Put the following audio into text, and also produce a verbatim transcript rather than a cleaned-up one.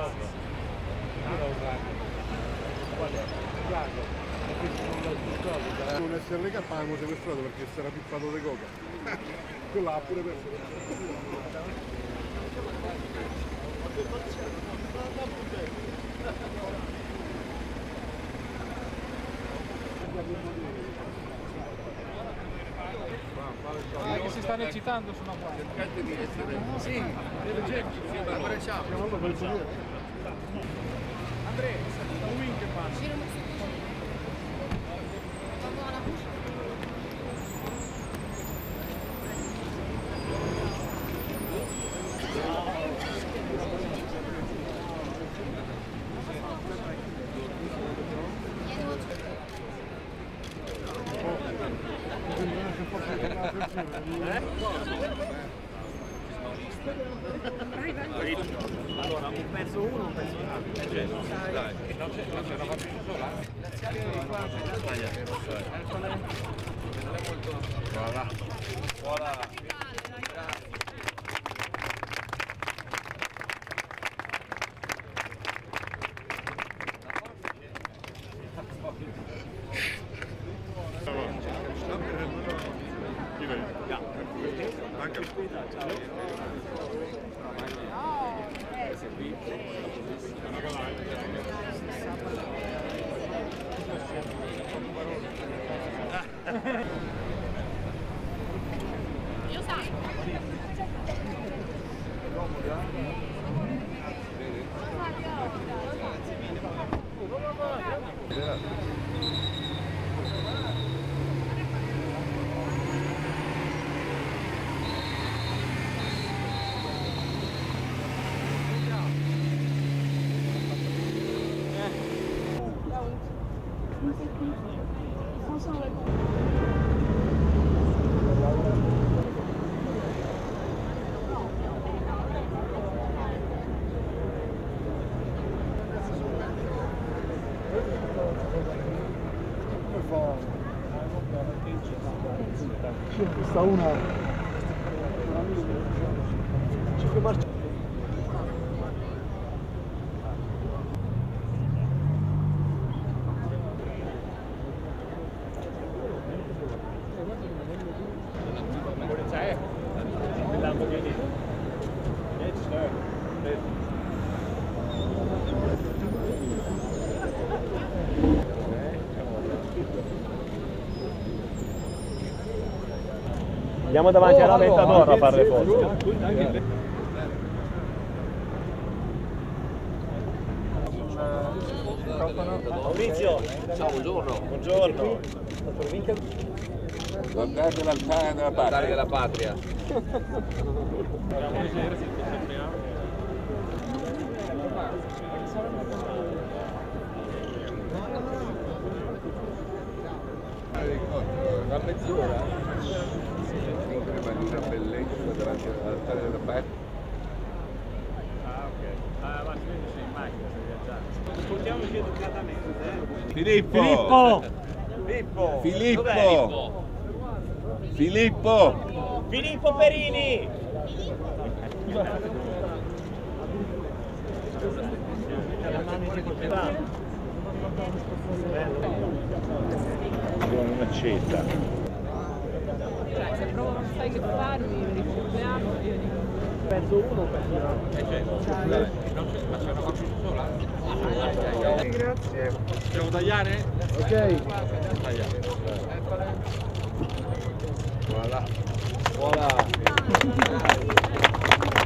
Non essere legato pagano sequestrato perché si era pippato di coca. Quella ha pure perso. Ah, che si stanno eccitando sulla qua. Cercate di essere... Sì, sì, ma abbracciamo. Andrea, un wing che passa. Allora, ho perso uno, ho perso un altro. Dai, non c'è una partita sola? Voilà. Voilà. Io sai. Questa una ci fa marcia. Andiamo davanti oh, alla allora, Ventador a fare le foto. Maurizio! Ciao, buongiorno. Buongiorno. Guardate l'altare della patria. L'altare della patria. Una mezz'ora? Una bellezza davanti all'altare della patria. Ah, ok. Ah, ma si vede sei in macchina, stai viaggiando. Ascoltiamoci educatamente, eh. Filippo! Filippo! Filippo! Filippo! Filippo! Filippo Perini! La mano Con un'accetta. Cioè, se provo non sai che farmi, ricordiamo, io dico... Penso uno, penso l'altro. Eh certo, ma c'è una partita sola? Grazie. Devo tagliare? Ok. Tagliare. Voilà. Voilà.